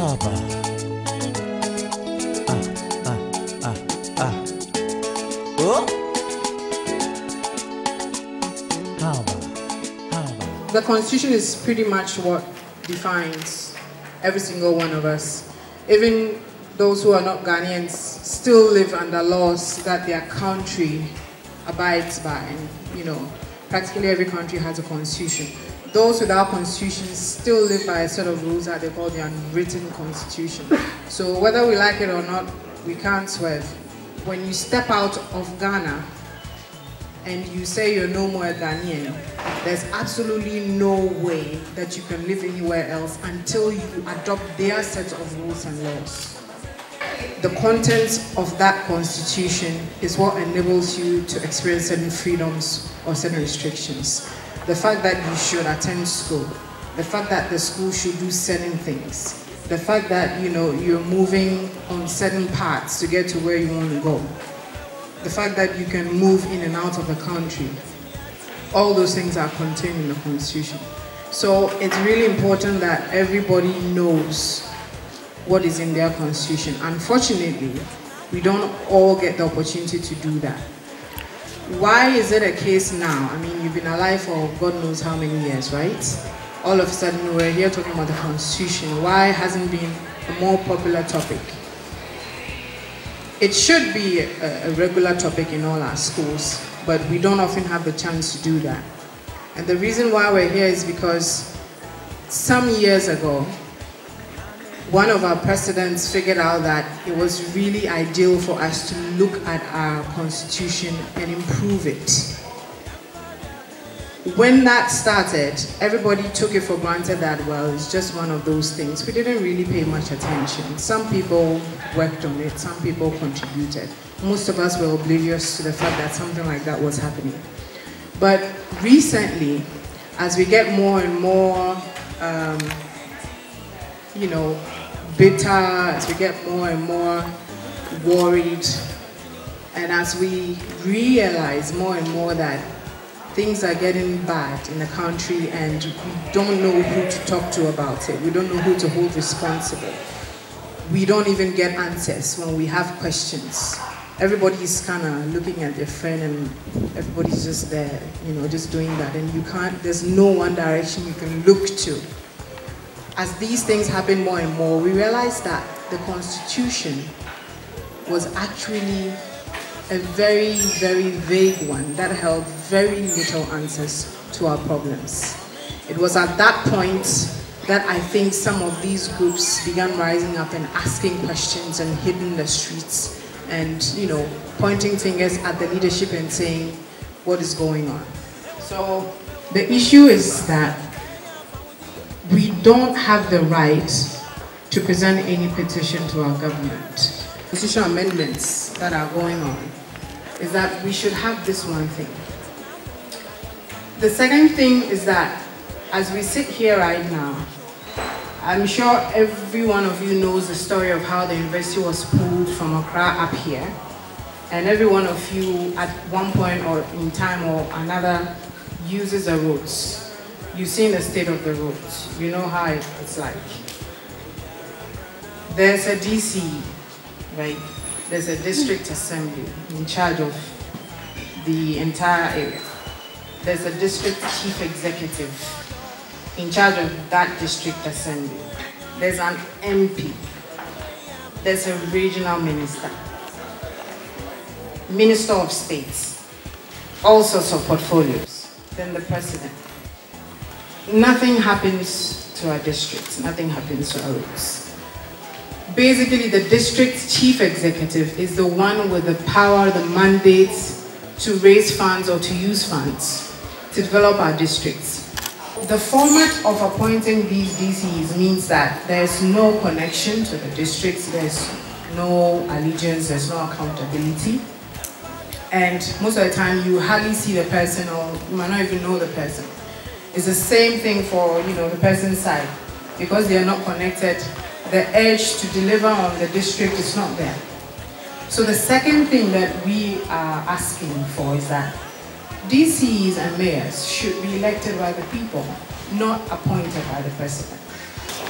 Haba. Oh? Haba. The Constitution is pretty much what defines every single one of us. Even those who are not Ghanaians still live under laws that their country abides by. And, you know, practically every country has a constitution. Those without constitutions still live by a set of rules that they call the unwritten constitution. So whether we like it or not, we can't swerve. When you step out of Ghana and you say you're no more a Ghanaian, there's absolutely no way that you can live anywhere else until you adopt their set of rules and laws. The contents of that constitution is what enables you to experience certain freedoms or certain restrictions. The fact that you should attend school, the fact that the school should do certain things, the fact that, you know, you're moving on certain paths to get to where you want to go, the fact that you can move in and out of the country, all those things are contained in the Constitution. So it's really important that everybody knows what is in their Constitution. Unfortunately, we don't all get the opportunity to do that. Why is it a case now? I mean, you've been alive for God knows how many years, right? All of a sudden, we're here talking about the Constitution. Why hasn't it been a more popular topic? It should be a regular topic in all our schools, but we don't often have the chance to do that. And the reason why we're here is because some years ago, one of our presidents figured out that it was really ideal for us to look at our Constitution and improve it. When that started, everybody took it for granted that, well, it's just one of those things. We didn't really pay much attention. Some people worked on it, some people contributed. Most of us were oblivious to the fact that something like that was happening. But recently, as we get more and more, you know, bitter, as we get more and more worried, and as we realize more and more that things are getting bad in the country and we don't know who to talk to about it, we don't know who to hold responsible, we don't even get answers when we have questions. Everybody's kind of looking at their friend and everybody's just there, you know, just doing that, and you can't, there's no one direction you can look to. As these things happen more and more, we realize that the Constitution was actually a very, very vague one that held very little answers to our problems. It was at that point that I think some of these groups began rising up and asking questions and hitting the streets and, you know, pointing fingers at the leadership and saying, what is going on? So the issue is that we don't have the right to present any petition to our government. Constitutional amendments that are going on is that we should have this one thing. The second thing is that as we sit here right now, I'm sure every one of you knows the story of how the university was pulled from Accra up here, and every one of you at one point or in time or another uses the roads. You've seen the state of the roads. You know how it's like. There's a DC, right? There's a district assembly in charge of the entire area. There's a district chief executive in charge of that district assembly. There's an MP. There's a regional minister. Minister of States. All sorts of portfolios. Then the president. Nothing happens to our districts. Nothing happens to our roads. Basically, the district chief executive is the one with the power, the mandate to raise funds or to use funds to develop our districts. The format of appointing these DCs means that there's no connection to the districts, there's no allegiance, there's no accountability. And most of the time, you hardly see the person or you might not even know the person. It's the same thing for, you know, the person's side. Because they are not connected, the urge to deliver on the district is not there. So the second thing that we are asking for is that DCs and mayors should be elected by the people, not appointed by the president.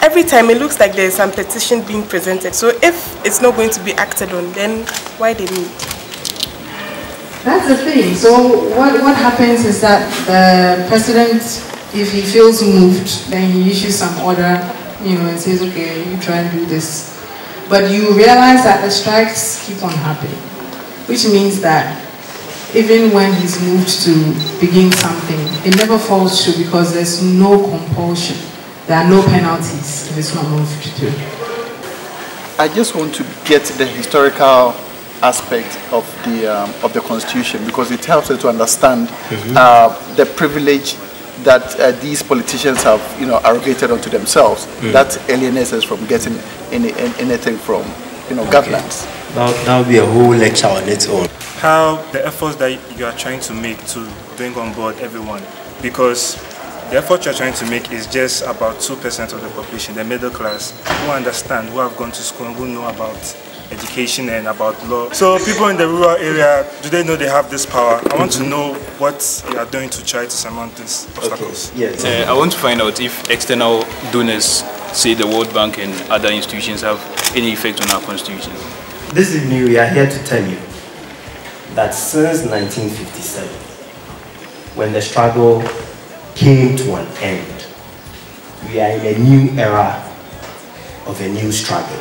every time it looks like there's some petition being presented. So if it's not going to be acted on, then why the need? That's the thing. So what happens is that the president, if he feels moved, then he issues some order, and says, okay, you try and do this. But you realize that the strikes keep on happening, which means that even when he's moved to begin something, it never falls through because there's no compulsion. There are no penalties if it's not moved to. I just want to get the historical aspect of the Constitution because it helps us to understand the privilege that these politicians have, arrogated onto themselves. That alienates us from getting anything from, governance. That would be a whole lecture on its own. How the efforts that you are trying to make to bring on board everyone, because the effort you're trying to make is just about 2% of the population, the middle class, who understand, who have gone to school, and who know about education and about law. So people in the rural area, do they know they have this power? I want to know what you are doing to try to surmount these obstacles. Okay. Yes. I want to find out if external donors, say the World Bank and other institutions, have any effect on our constitution. This evening we are here to tell you that since 1957, when the struggle came to an end, we are in a new era of a new struggle.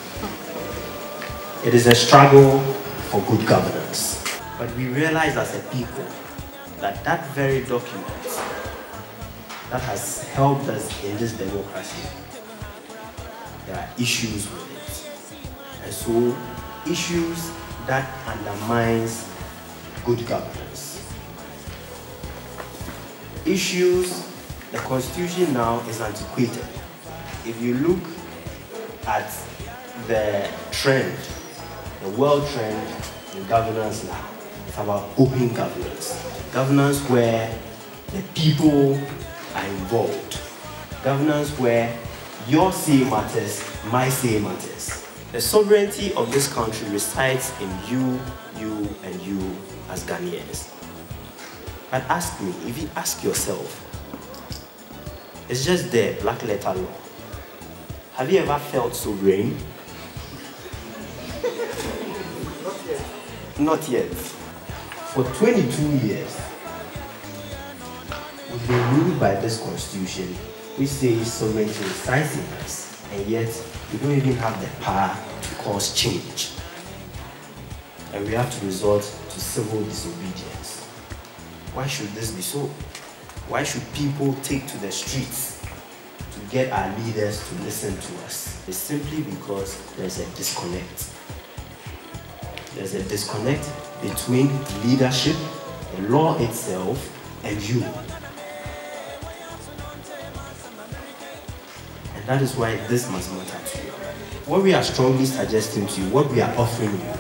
It is a struggle for good governance. But we realize as a people that that very document that has helped us in this democracy, there are issues with it. And so, issues that undermines good governance. Issues, the Constitution now is antiquated. If you look at the trend, the world trend in governance now, it's about open governance. Governance where the people are involved. Governance where your say matters, my say matters. The sovereignty of this country resides in you, and you as Ghanaians. But ask me, if you ask yourself, it's just there, black letter law. Have you ever felt sovereign? Not yet. For 22 years, we've been ruled by this constitution, which says sovereignty resides in us, and yet we don't even have the power to cause change. And we have to resort to civil disobedience. Why should this be so? Why should people take to the streets to get our leaders to listen to us? It's simply because there's a disconnect. There's a disconnect between leadership, the law itself, and you. And that is why this must matter to you. What we are strongly suggesting to you, what we are offering you,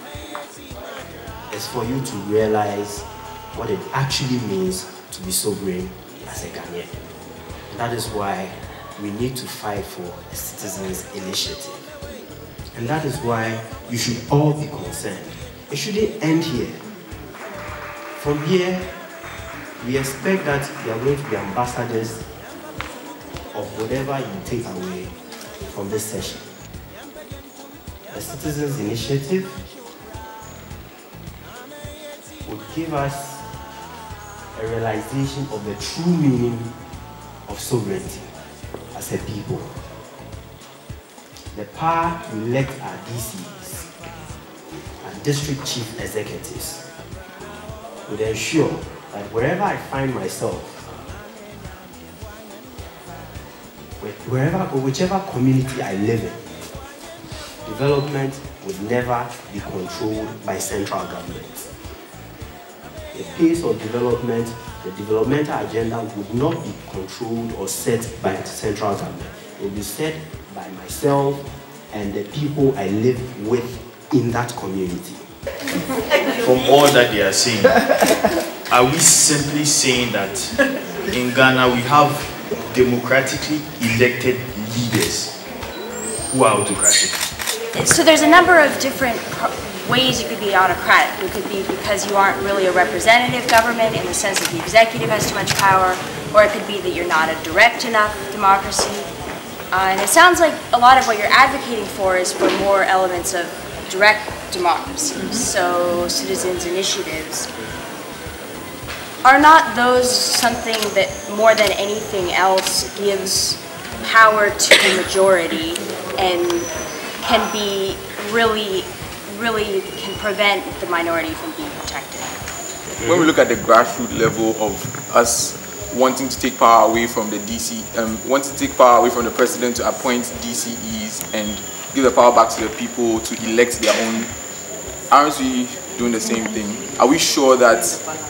is for you to realize what it actually means to be sovereign as a Ghanaian. And that is why we need to fight for a citizens' initiative. And that is why you should all be concerned. It shouldn't end here. From here, we expect that you are going to be ambassadors of whatever you take away from this session. The Citizens Initiative would give us a realization of the true meaning of sovereignty as a people. The power to elect our DCs, our district chief executives, would ensure that wherever I find myself, wherever or whichever community I live in, development would never be controlled by central government. The pace of development, the developmental agenda would not be controlled or set by the central government. It will be set by myself and the people I live with in that community. From all that they are saying, are we simply saying that in Ghana we have democratically elected leaders who are autocratic? So there's a number of different ways you could be autocratic. It could be because you aren't really a representative government in the sense that the executive has too much power, or it could be that you're not a direct enough democracy. And it sounds like a lot of what you're advocating for is for more elements of direct democracy, so citizens' initiatives. Are not those something that, more than anything else, gives power to the majority and can be really can prevent the minority from being protected? When we look at the grassroots level of us wanting to take power away from the wanting to take power away from the president to appoint DCEs and give the power back to the people to elect their own, aren't we doing the same thing? Are we sure that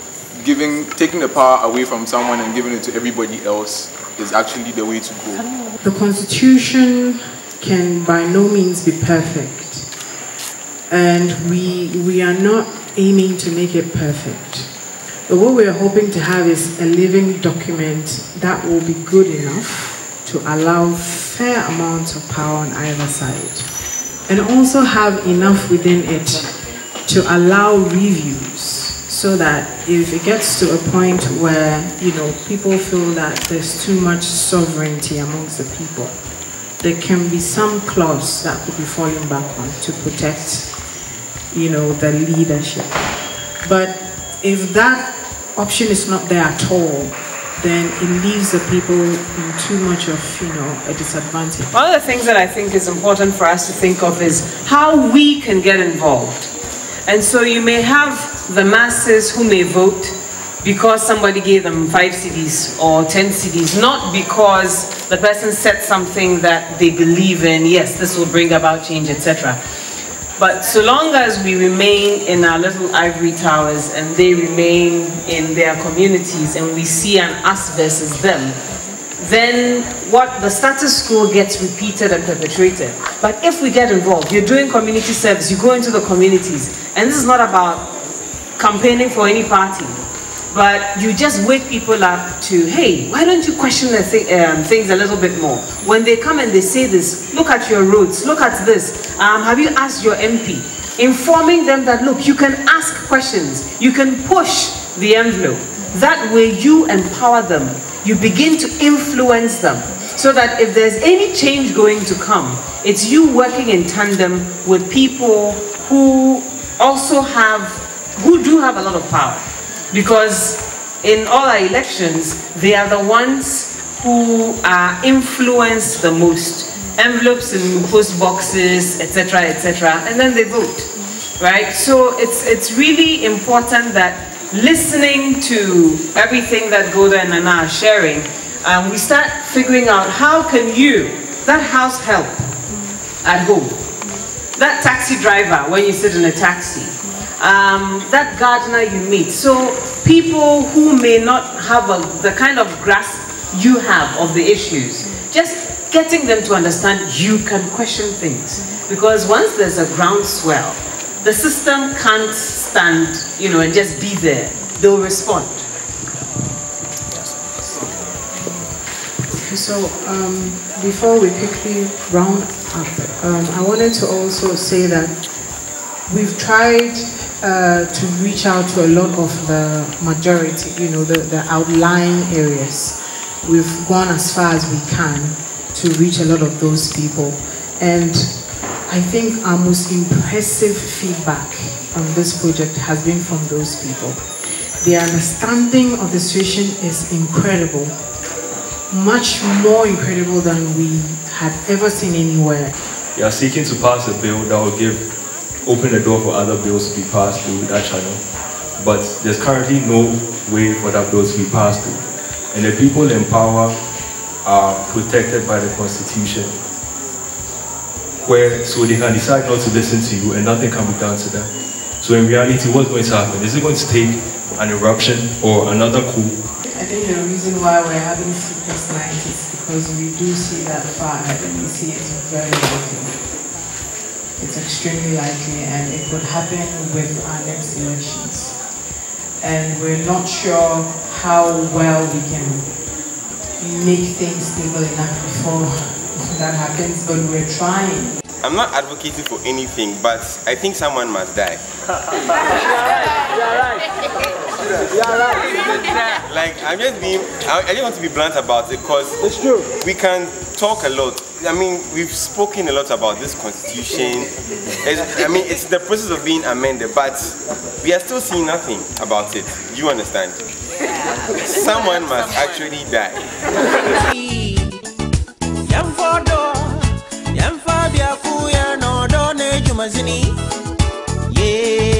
taking the power away from someone and giving it to everybody else is actually the way to go? The Constitution can by no means be perfect, and we are not aiming to make it perfect. But what we are hoping to have is a living document that will be good enough to allow fair amounts of power on either side, and also have enough within it to allow reviews, so that if it gets to a point where, people feel that there's too much sovereignty amongst the people, there can be some clause that could be falling back on to protect, the leadership. But if that option is not there at all, then it leaves the people in too much of, a disadvantage. One of the things that I think is important for us to think of is how we can get involved. And so you may have the masses who may vote because somebody gave them 5 CDs or 10 CDs, not because the person said something that they believe in, yes, this will bring about change, etc. But so long as we remain in our little ivory towers and they remain in their communities and we see an us versus them, then the status quo gets repeated and perpetuated. But if we get involved, you're doing community service, you go into the communities, and this is not about campaigning for any party, but you just wake people up to, hey, why don't you question the things a little bit more? When they come and they say this, look at your roads, look at this, have you asked your MP? Informing them that, look, you can ask questions, you can push the envelope. That way you empower them, you begin to influence them, so that if there's any change going to come, it's you working in tandem with people who do have a lot of power. Because in all our elections, they are the ones who are influenced the most. Envelopes in post boxes, etc., etc., and then they vote, right? So it's really important that listening to everything that Golda and Nana are sharing, we start figuring out how can that house help at home, that taxi driver when you sit in a taxi, that gardener you meet. So people who may not have the kind of grasp you have of the issues, just getting them to understand you can question things. Because once there's a groundswell, the system can't stand, and just be there. They'll respond. So before we quickly round up, I wanted to also say that we've tried to reach out to a lot of the majority, the outlying areas. We've gone as far as we can to reach a lot of those people. And I think our most impressive feedback on this project has been from those people. Their understanding of the situation is incredible, much more incredible than we had ever seen anywhere. We are seeking to pass a bill that will open the door for other bills to be passed through that channel. But there's currently no way for that bill to be passed through. And the people in power are protected by the Constitution, so they can decide not to listen to you and nothing can be done to them. So in reality, what's going to happen? Is it going to take an eruption or another coup? I think the reason why we're having sleepless nights is because we do see that far ahead and we see it's very likely. It's extremely likely, and it could happen with our next elections. And we're not sure how well we can make things stable enough before that happens, but we're trying. I'm not advocating for anything, but I think someone must die. You're right. Like, I just want to be blunt about it, because it's true. We can talk a lot, I mean, we've spoken a lot about this constitution. It's the process of being amended, but we are still seeing nothing about it. Do you understand? Someone must actually die. Yeah.